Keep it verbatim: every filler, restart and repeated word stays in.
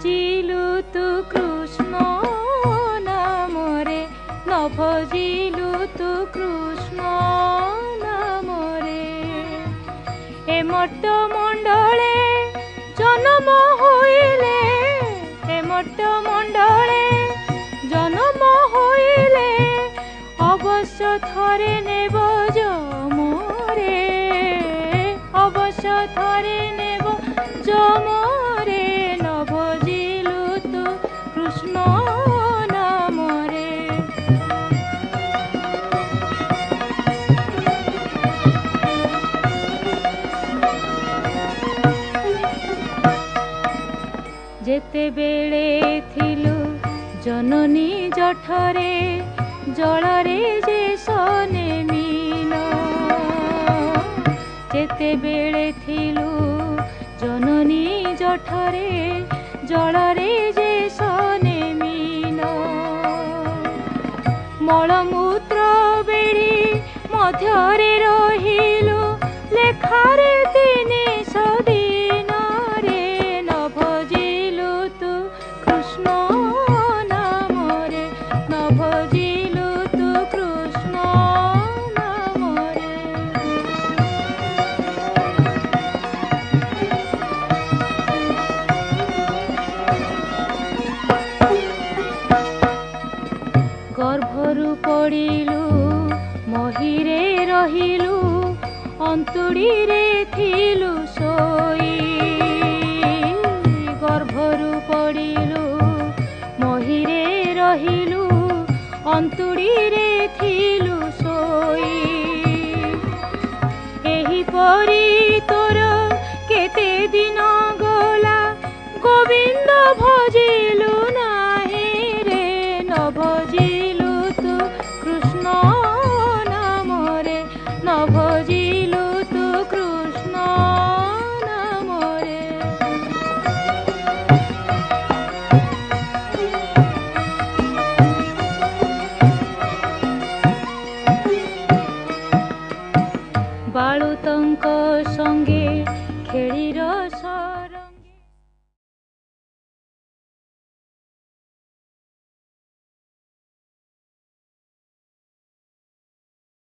भजिलु तु कृष्ण नाम रे न भजिलु तु कृष्ण नाम रे ए मट्ट मंडले जन्म होइले ए मट्ट मंडले जन्म होइले अवश्य थरे नेब जमरे अवश्य थरे नेब जमरे न भजिलु तु कृष्ण नाम रे जेते बेले थिलु जननी जठरे जलरे जे सने मीन जेते बेले थिलु जननी जठरे जलरे जे सने मीन मलमूत्र बेड़ी मध्यरे रहिलु लेखारे तिनि सदिन रे न भजिलु तु कृष्ण नाम रे न भजिलु तु कृष्ण नाम रे गर्भरु पड़िलु महिरे रहिलु अंतुड़ी रे थिलु सोई गर्भरु पड़िलु महिरे रहिलु अंतुड़ी रे थिलु सोई एही परी तोर केते दिन गला गोविंद भजिलु नाही रे न भजिलु तु कृष्ण नाम रे न भजिलु तु कृष्ण नाम रे बालुतंक संगे खेली